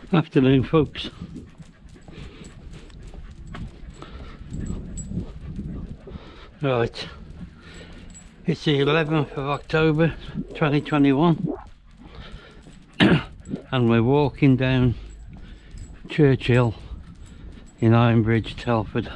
Afternoon, folks. Right, it's the 11th of October 2021 and we're walking down Churchill in Ironbridge, Telford.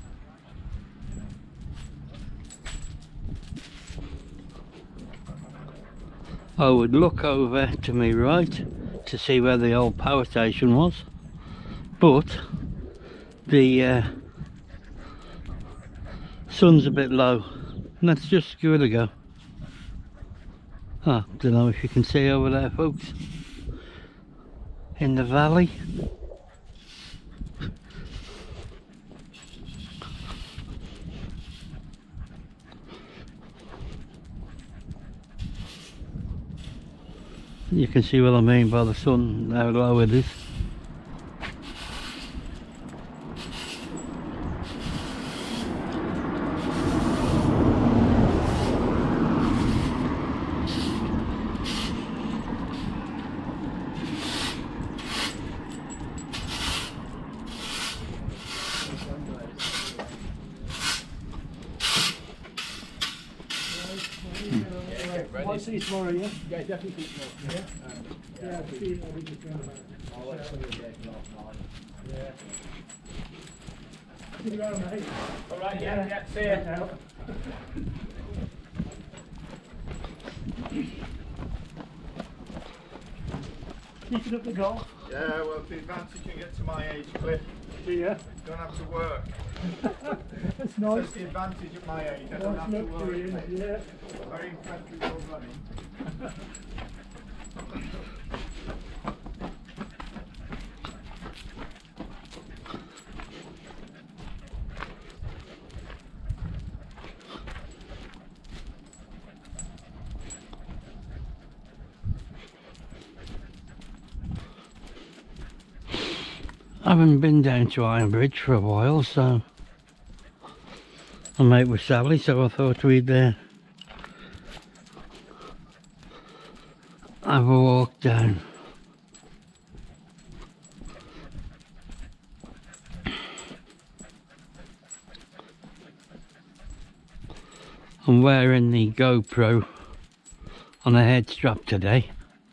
I would look over to my right to see where the old power station was, but the sun's a bit low. Let's just give it a go. I don't know if you can see over there, folks, in the valley. You can see what I mean by the sun, how low it is. I'll see you tomorrow, yeah? Yeah, definitely see you tomorrow. Yeah, I'll see you. I'll be just going about. I'll let somebody get off Yeah. See you around, mate. Alright, yeah, see ya. Keeping up the golf. Yeah, well, the advantage you get to my age, Cliff, See ya. don't have to work. That's nice. That's the advantage at my age, I don't Nice have to look for work. you, mate. yeah. Very impressed with your running. I haven't been down to Ironbridge for a while, so I'm out with Sally, so I thought we'd have a walk down. I'm wearing the GoPro on a head strap today.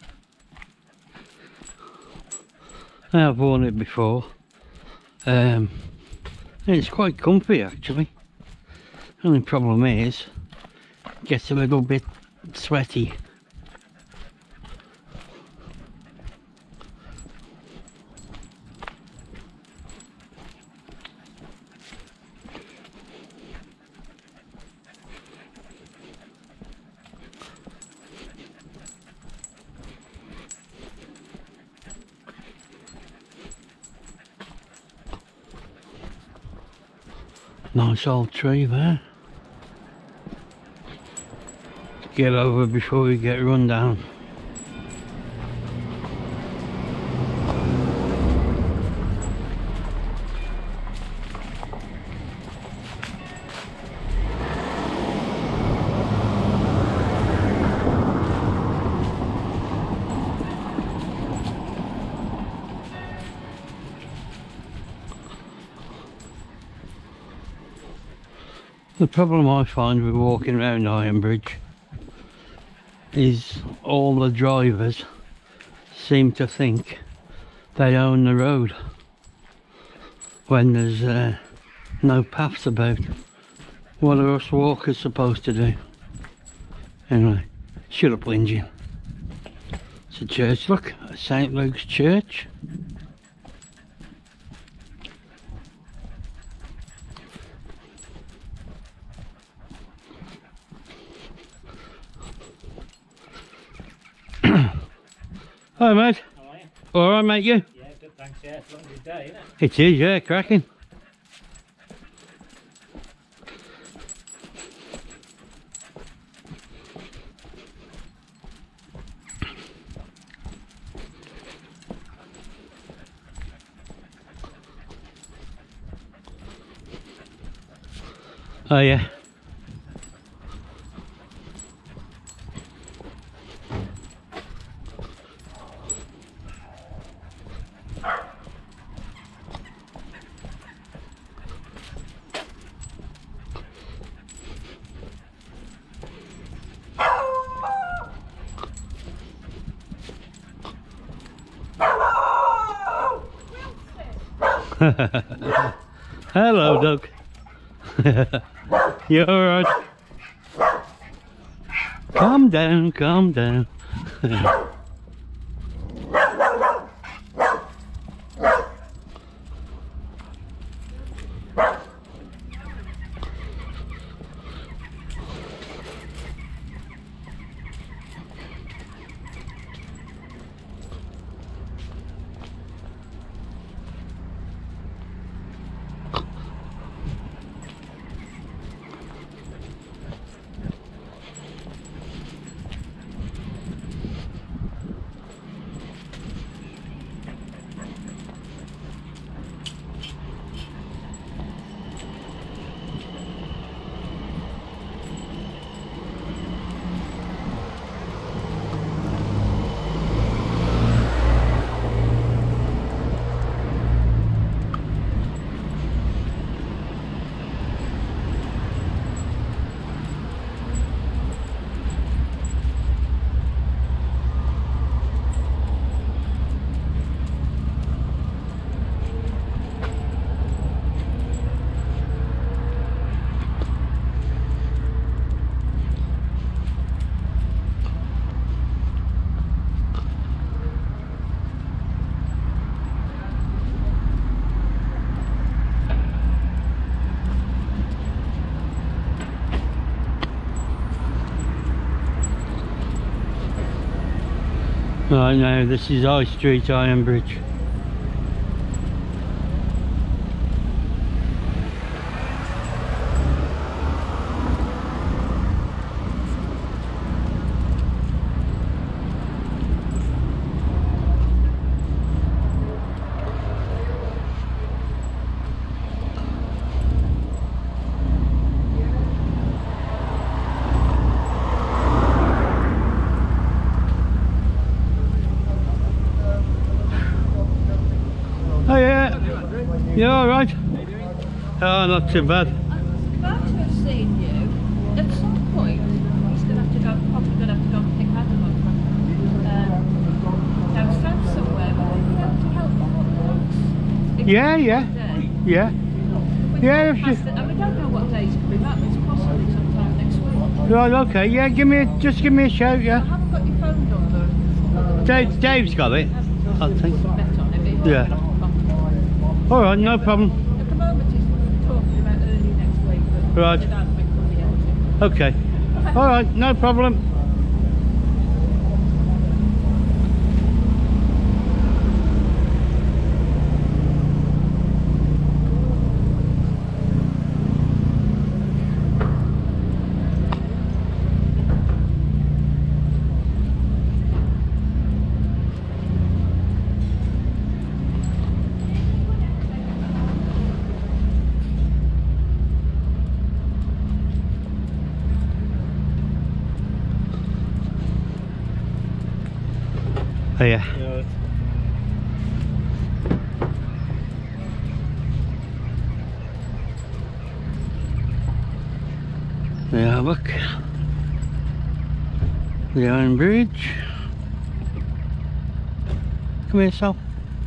I have worn it before. And it's quite comfy actually. Only problem is it gets a little bit sweaty. Nice old tree there. Get over before we get run down. The problem I find with walking around Ironbridge is all the drivers seem to think they own the road when there's no paths about. What are us walkers supposed to do? Anyway, shut up, Lingy. It's a church, look, St. Luke's Church. Hi mate. How are you? Alright mate, you? Yeah, good, thanks, yeah. It's a long day, isn't it? It is, yeah, cracking. Oh yeah. Hello, Doug. You alright? Calm down, calm down. Right now, this is High Street, Iron Bridge. Oh yeah, you alright? Oh, not too bad. I'm glad to have seen you. At some point, he's going to have to go, probably going to have to go and pick Adam up from down south somewhere. Will they be able to help him up once? Yeah, yeah, yeah. Yeah, if you... And we don't know what day he's coming back, it's possibly sometime next week. Right, okay, yeah, just give me a shout, I yeah. haven't got your phone number. Dave's got it, I think. Bet on it. Yeah. Alright, no problem. At the moment, he's talking about early next week. But Right. it hasn't been coming out. Okay. Alright, no problem. Oh yeah. Yeah, look. The Iron Bridge. Come here, Sal.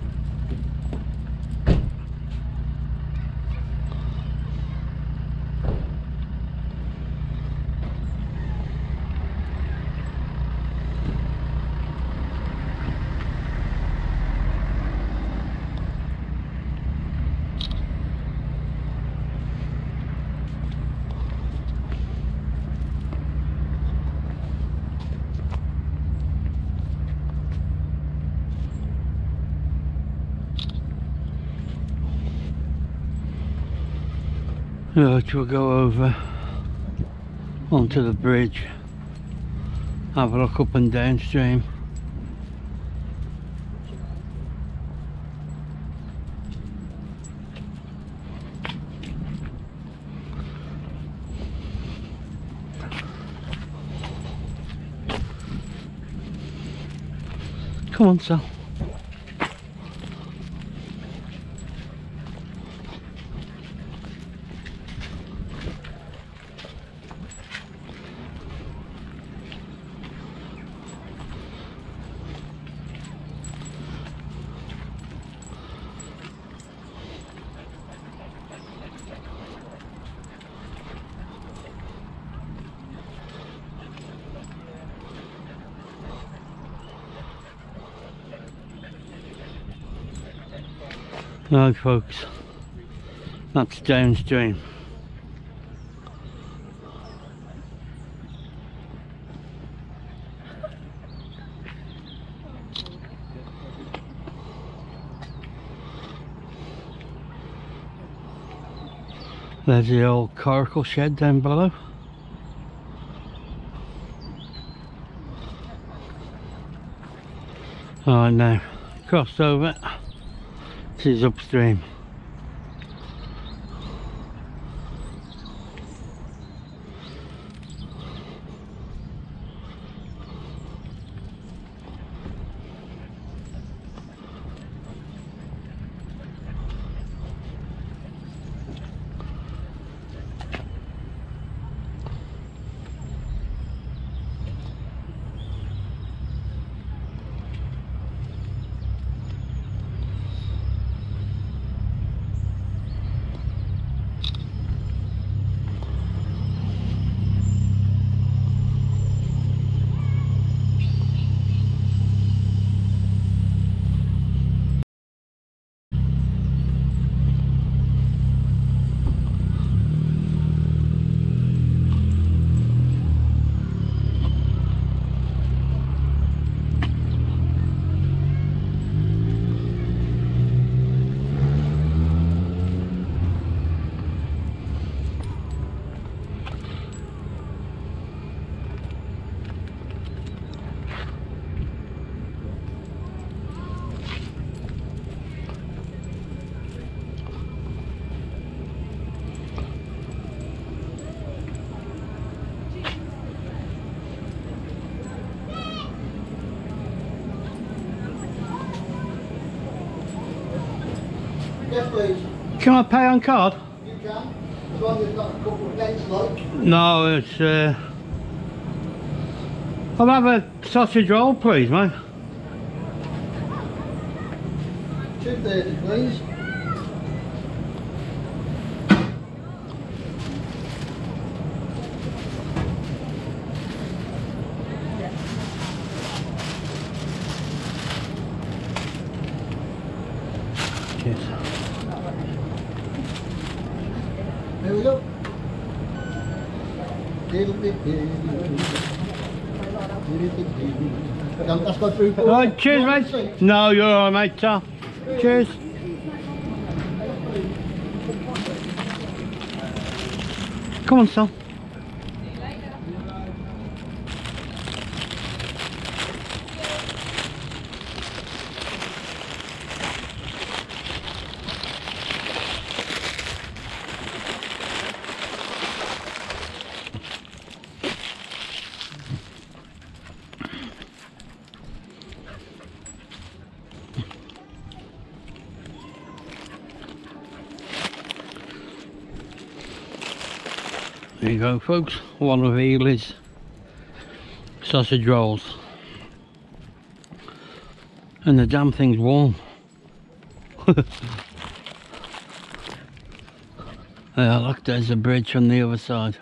Right, we'll go over onto the bridge, have a look up and downstream. Come on, Sal. Right folks, that's downstream. There's the old coracle shed down below. Alright, now crossed over, this is upstream. Yes, please. Can I pay on card? You can. As long as it's not a couple of pence low. No, it's I'll have a sausage roll please, mate. 230, please. Cheers. There we go. That's got through. Alright, cheers mate. No, you're alright mate, Tom. Cheers. Come on, son. There you go folks, one of Ely's sausage rolls. And the damn thing's warm. Yeah, look, there's a bridge on the other side.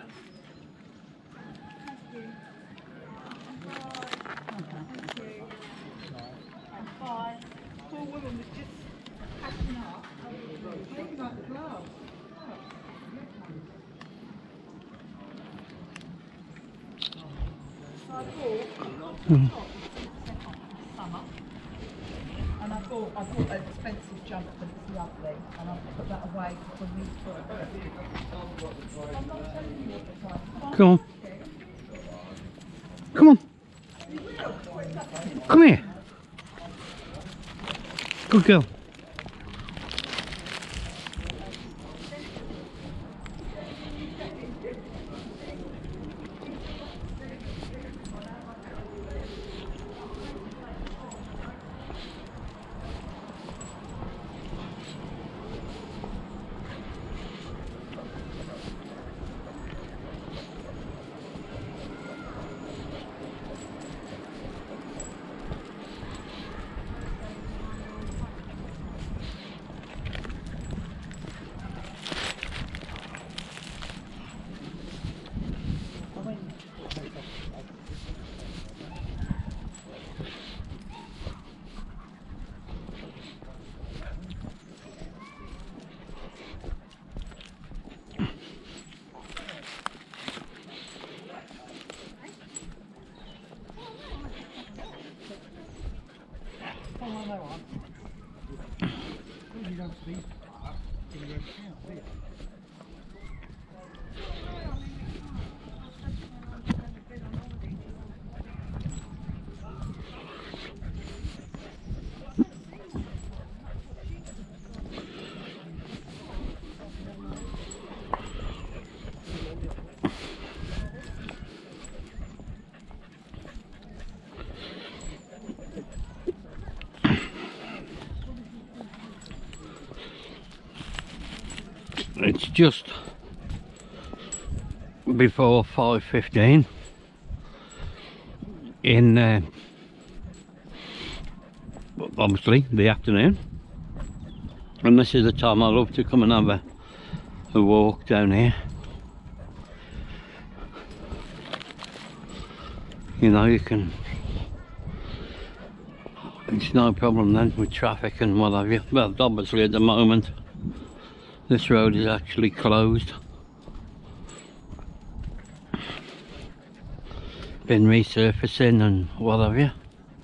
And I bought an expensive jump, but it's lovely, and I put that away for me for Come on. Come on. Come here. Good girl. It's just before 5:15 in obviously the afternoon, and this is the time I love to come and have a walk down here. You know, you can, it's no problem then with traffic and what have you. Well, obviously at the moment this road is actually closed, been resurfacing and what have you.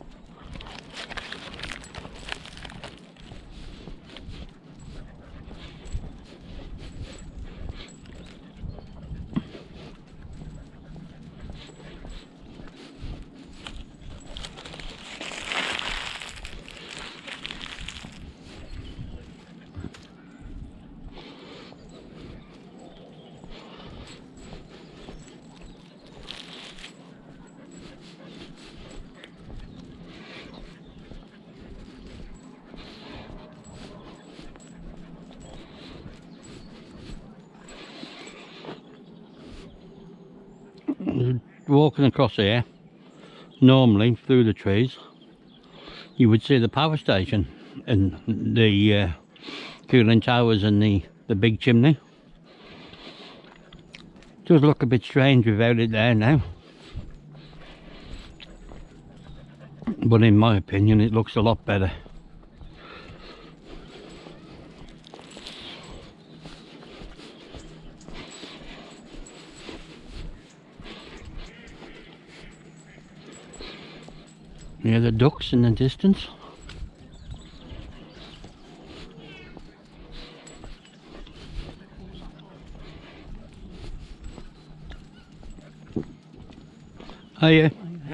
Walking across here, normally through the trees, you would see the power station and the cooling towers and the big chimney. Does look a bit strange without it there now, but in my opinion it looks a lot better. Yeah, the ducks in the distance. Hiya.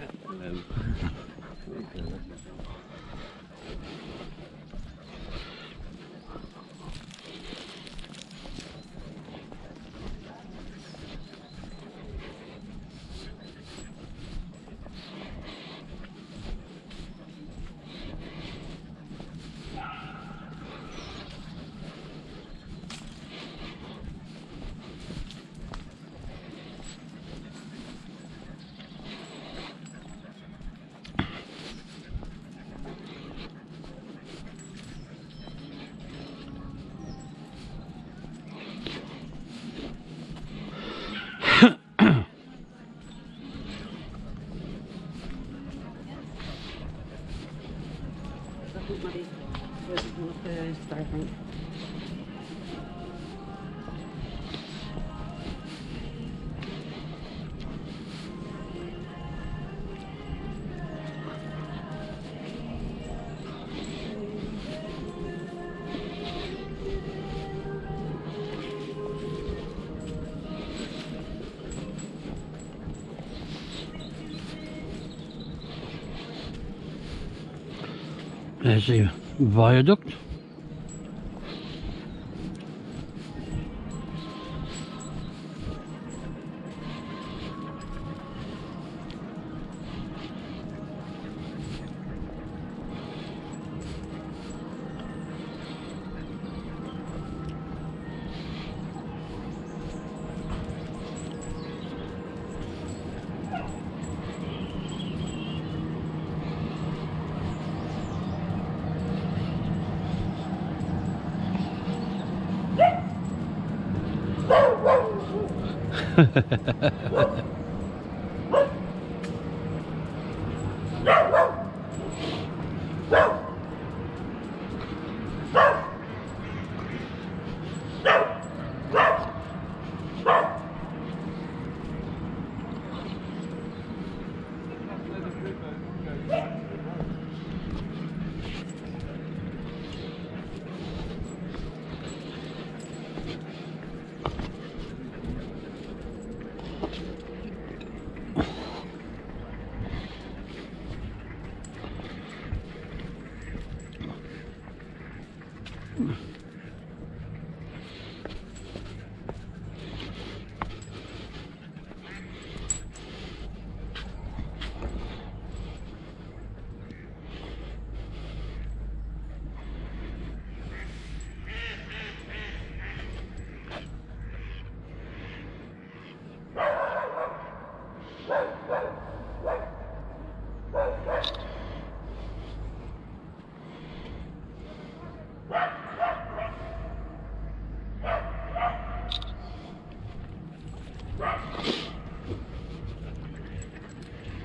There's the viaduct.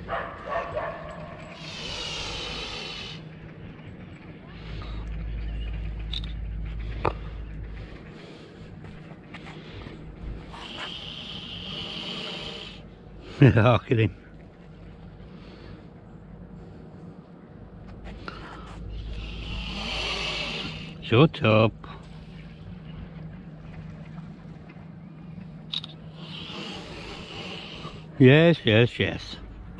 Look at him. Shut up. Yes, yes, yes.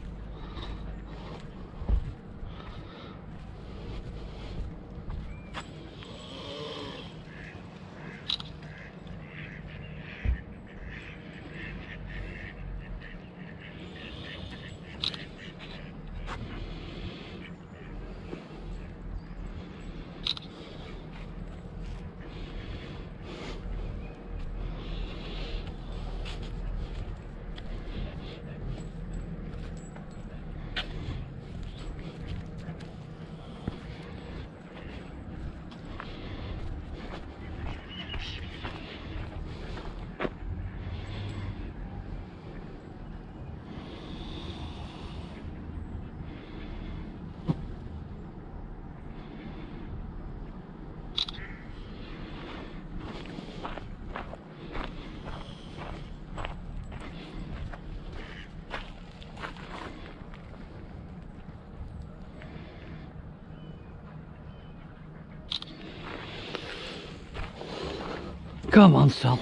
Come on, son.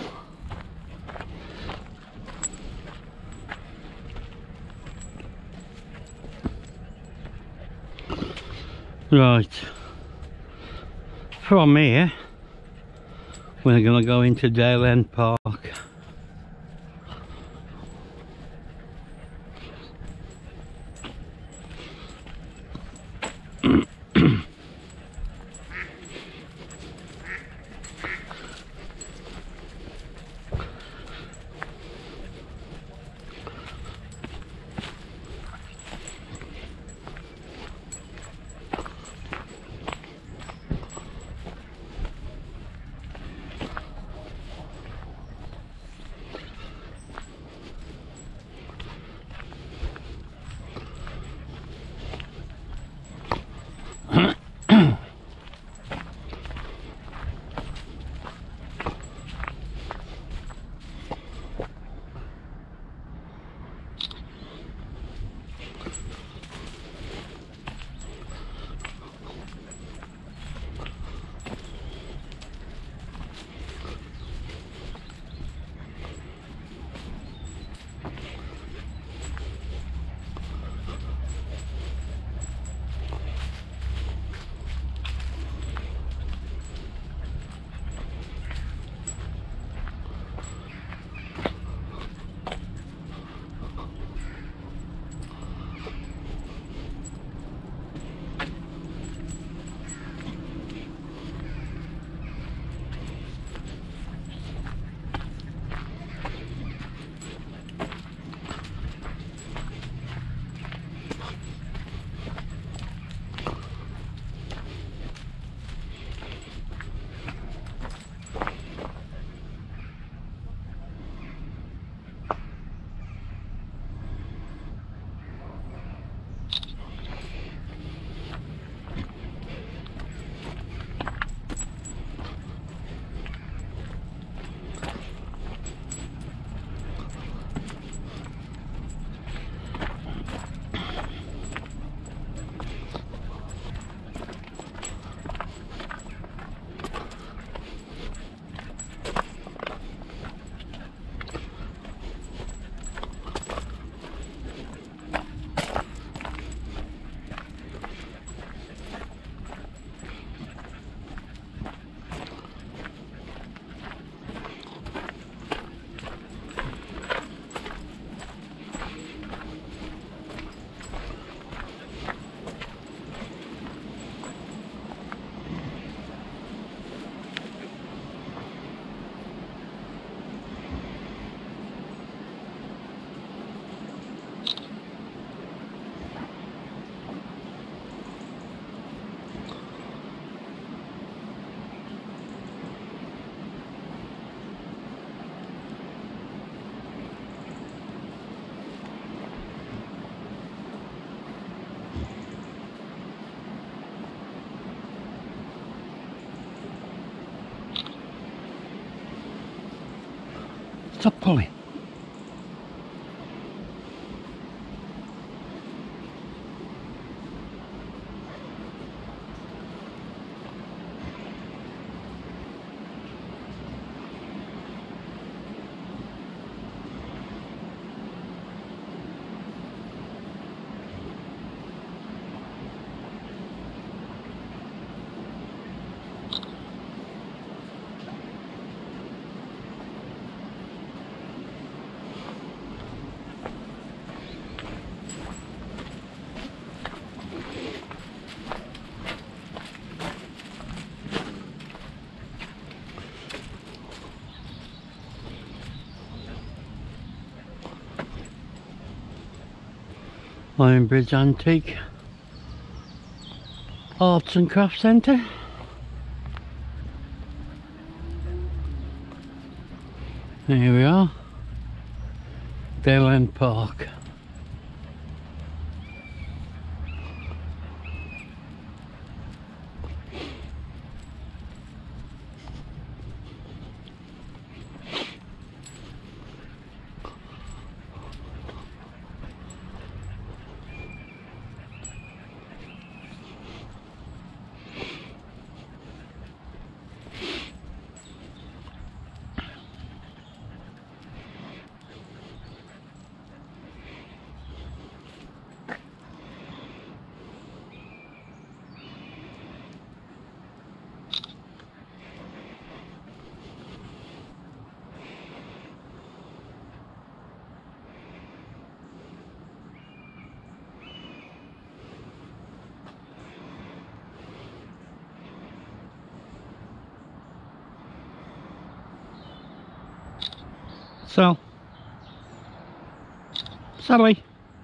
Right. From here, we're going to go into Dale End Park. Stop pulling. Iron Bridge Antique Arts and Crafts Centre. Here we are, Dale End Park. So, Sally.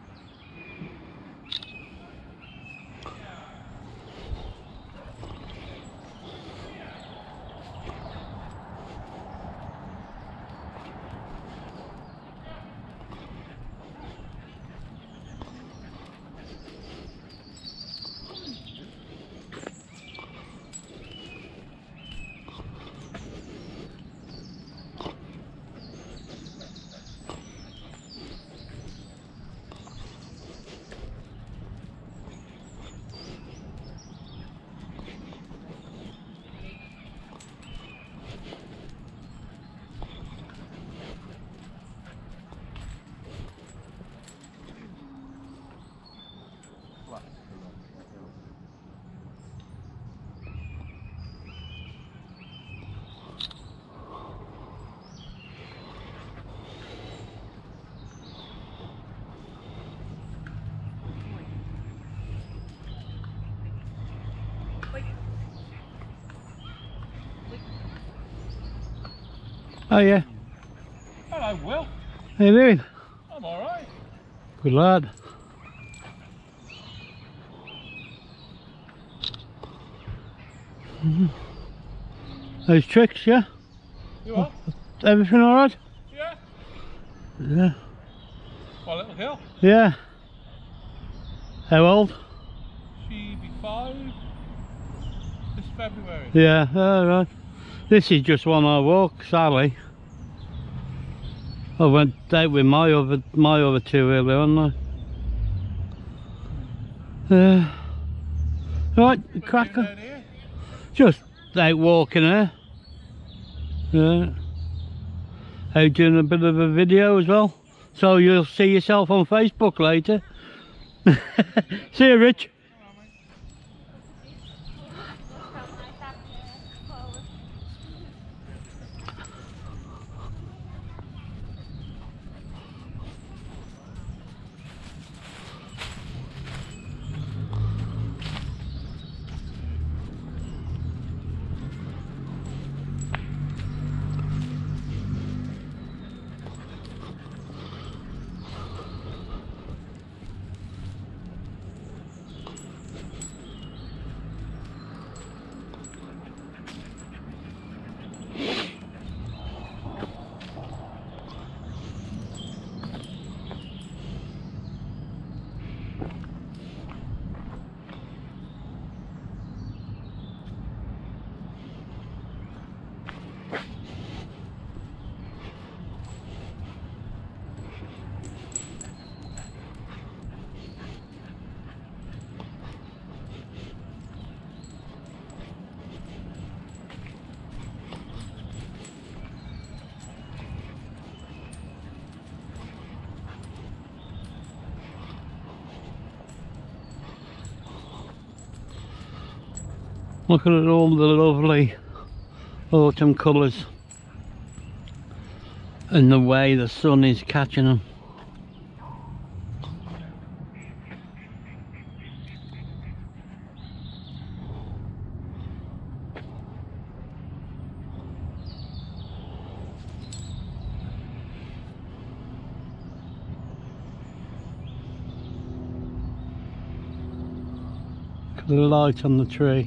Oh yeah. Hello, Will. How you doing? I'm alright. Good lad. Those tricks, yeah? You are? Everything alright? Yeah. Yeah. My little girl. Yeah. How old? She'll be 5 this February. Yeah, alright. This is just one I walk, Sally. I went out with my other two earlier on. Right, cracker. Down here? Just out walking here. Yeah. Out doing a bit of a video as well. So you'll see yourself on Facebook later. See you, Rich. Look at all the lovely autumn colours and the way the sun is catching them. Look at the light on the tree.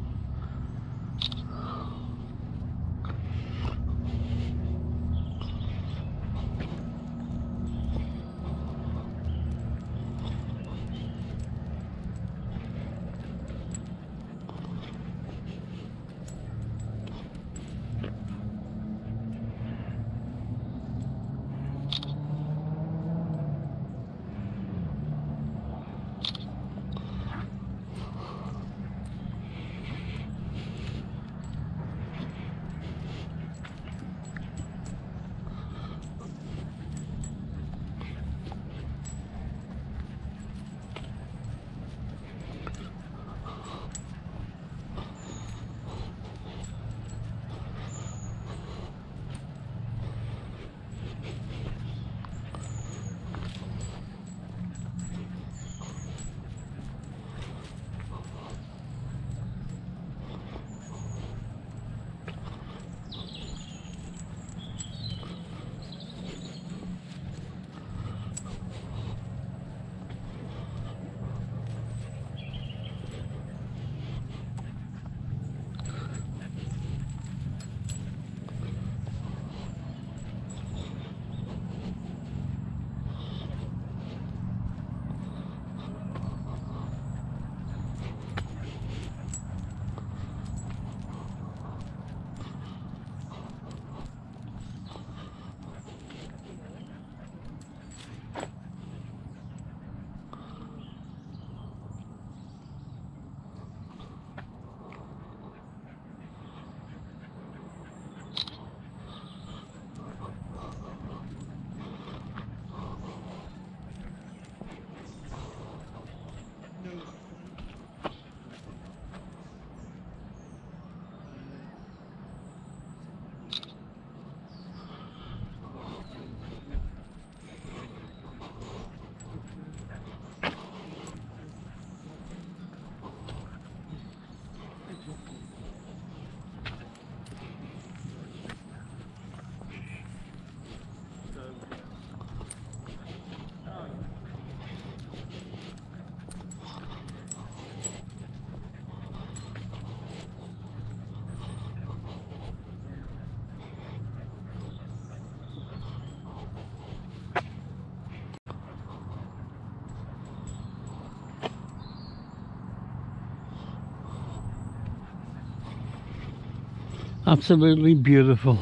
Absolutely beautiful.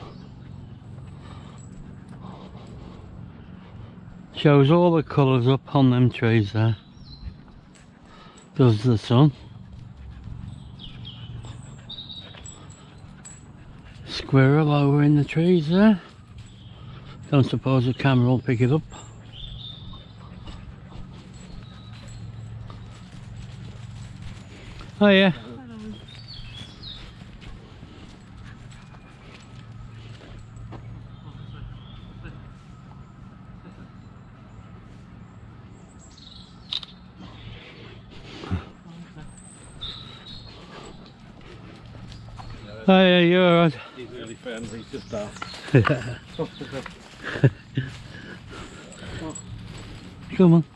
Shows all the colours up on them trees there. Does the sun. Squirrel over in the trees there. Don't suppose the camera will pick it up. Oh yeah. Oh yeah, you're alright. He's really friendly, he's just that. Come on.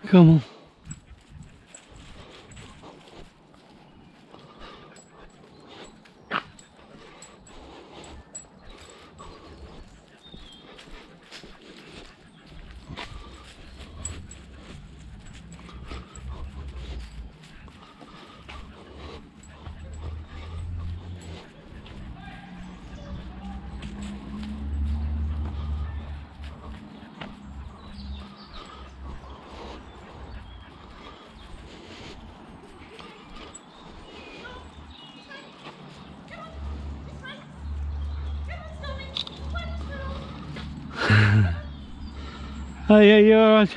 Come on. Oh yeah, you're alright.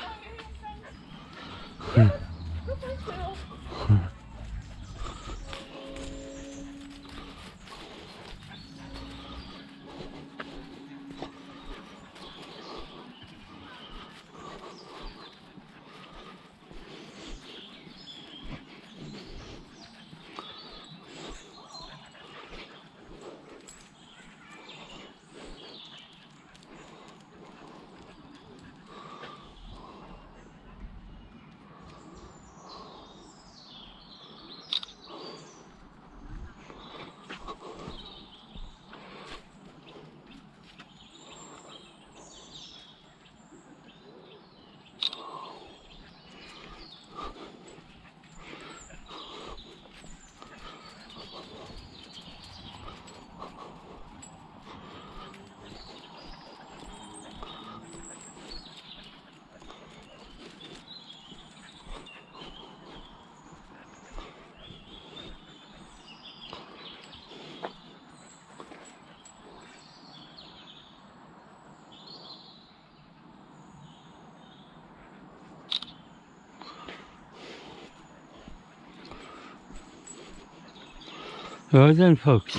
Right then folks,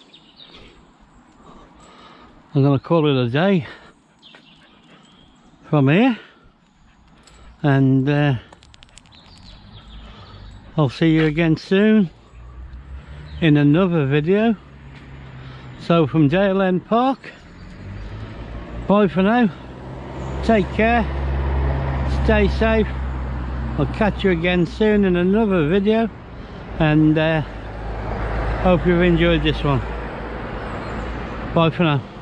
I'm going to call it a day from here, and I'll see you again soon in another video. So from JLN Park, bye for now, take care, stay safe, I'll catch you again soon in another video, and hope you've enjoyed this one. Bye for now.